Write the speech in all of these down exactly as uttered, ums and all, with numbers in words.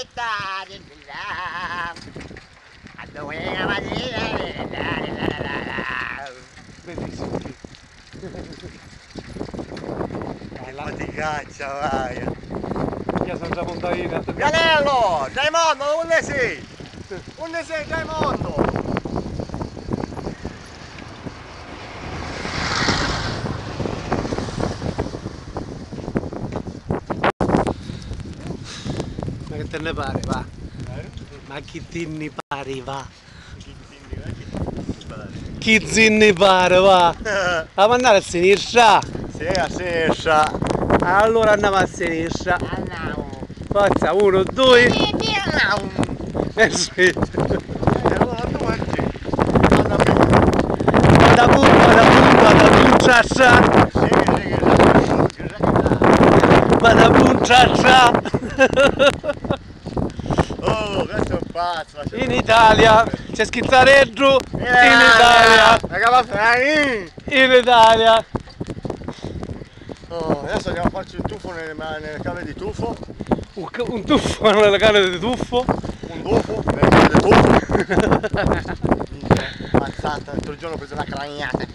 Bellissimo. Che faticaccia, vai. Io sono già montaina. Galello, Raimondo, dove sei? Dove sei, Raimondo? Ma che te ne pare, va? Ma chi ti ne pare, va? Chi ti ne pare, va? A andare a sinistra? Sì, a sinistra. Allora andiamo a sinistra. Andiamo. Forza, uno, due. Andiamo. Eh sì. Allora tu mangi. Da punto, da punto, da punciaccia. Sì, sì, che sa, che sa. Ma da punciaccia. Oh, questo è un pazzo. In Italia c'è schizzareggio. In Italia. In Italia. Oh, adesso andiamo a farci un tuffo nelle, nelle cave di tuffo. Un, un tuffo nelle cave di tuffo. Un tuffo nelle cave di tuffo. Ammazzata, l'altro giorno ho preso una craniata.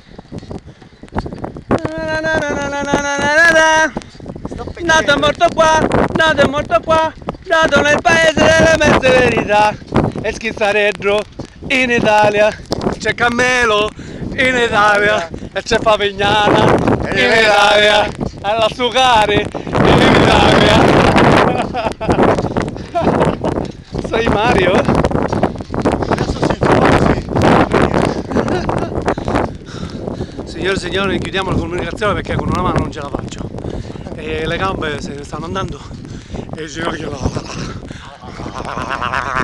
Nato e morto qua, nato e morto qua, nato nel paese delle mezze verità. E schizzareggio in Italia, c'è Cammelo in Italia, e c'è Favignana in Italia, e la Sucari in Italia. Sei Mario? Adesso si trova, sì. Signore e signori, chiudiamo la comunicazione perché con una mano non ce la faccio. E le gambe se ne stanno andando e il ginocchio